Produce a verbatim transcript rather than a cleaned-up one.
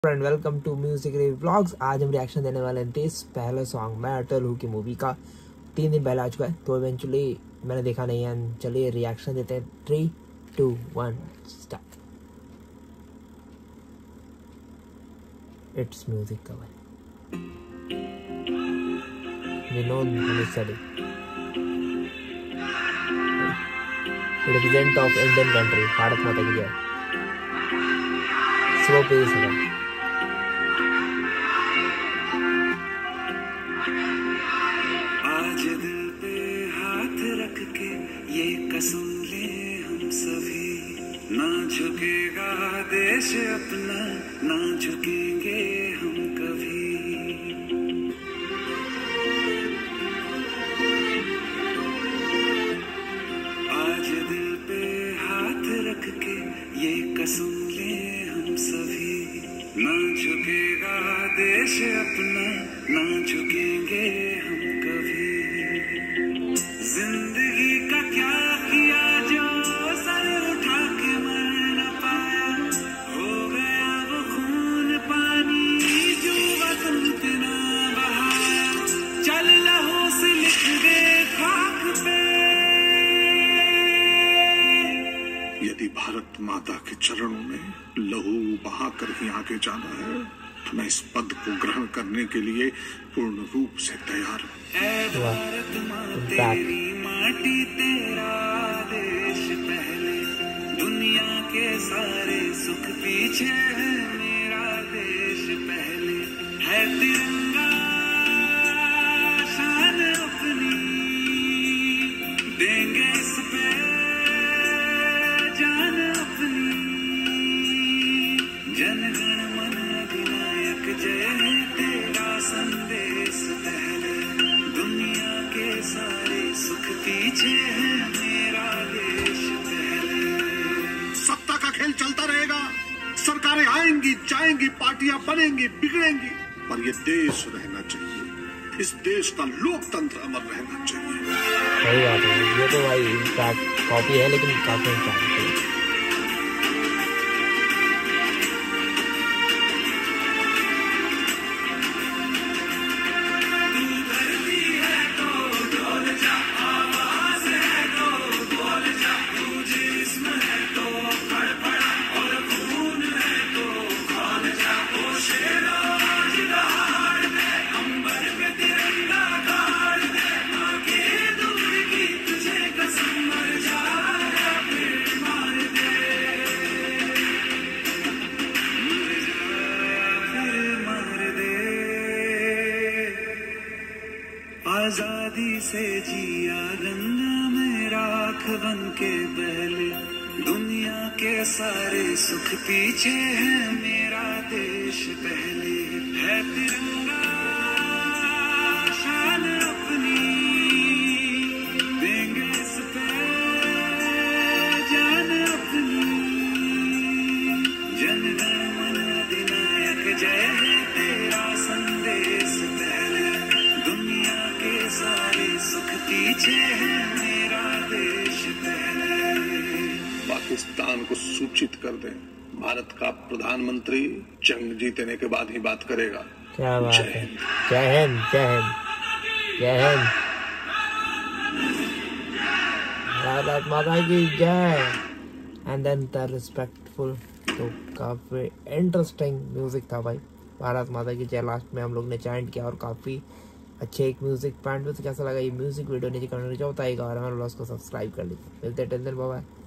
And welcome to music review vlogs. आज हम reaction देने वाले हैं इस पहले सॉन्ग मैं अटल हूँ की मूवी का। तीन दिन पहले आ चुका है तो इवेंचुअली मैंने देखा नहीं है। चलिए रिएक्शन देते हैं। Three two one start. It's music का भाई Vinod Bhanushali, president of Indian country, Bharat माता की जय। स्लो पेस है। आज दिल पे हाथ रख के ये कसम ले हम सभी, ना झुकेगा देश अपना, ना झुकेंगे हम कभी। आज दिल पे हाथ रख के ये कसम ले हम सभी, ना झुकेगा देश अपना, ना झुकेंगे हम कभी। जिंदगी का क्या किया जो सर उठा के मर न पाया, हो गया वो खून पानी जो वतन पे ना बहाया। चल लहू से लिख दे खाक पे। यदि भारत माता के चरणों में लहू बहाकर ही आगे जाना है तो मैं इस पद को ग्रहण करने के लिए पूर्ण रूप से तैयार हूँ। ऐ भारत माँ तेरी माटी तेरा देश पहले, दुनिया के सारे सुख पीछे है मेरा देश पहले। है तिरंगा शान अपनी, देंगे इस पे जान अपनी। जन गण मन अधिनायक जय है तेरा संदेश पहले, दुनिया के सारे सुख पीछे है मेरा देश पहले। सत्ता का खेल चलता रहेगा, सरकारें आएंगी जाएंगी, पार्टियां बनेंगी बिगड़ेंगी, पर ये देश रहना चाहिए। इस देश का लोकतंत्र अमर रहना चाहिए। सही बात है। ये तो भाई कॉपी है लेकिन काफी है। आजादी से जिया गंगा में राख बन के बहले, दुनिया के सारे सुख पीछे है मेरा देश पहले। है तिरंगा शान अपनी, देंगे इस पे जान अपनी। जन गण मन अधिनायक जय है तेरा संदेश पहले, दुनिया के सारे सुख पीछे है मेरा देश पहले। पाकिस्तान को सूचित कर दें, भारत का प्रधानमंत्री जंग जीतने के बाद ही बात करेगा। क्या बात है। जय हिंद, जय हिंद, जय हिंद, भारत माता की जय। And then the respectful. तो काफी इंटरेस्टिंग म्यूजिक था भाई। भारत माता की जय लास्ट में हम लोग ने चैंट किया और काफी अच्छे एक म्यूजिक पैंट में। तो कैसा लगा ये म्यूजिक वीडियो नीचे कमेंट में बताइएगा और हमारे ब्लॉग को सब्सक्राइब कर लीजिए। मिलते हैं, टेंशन बाय।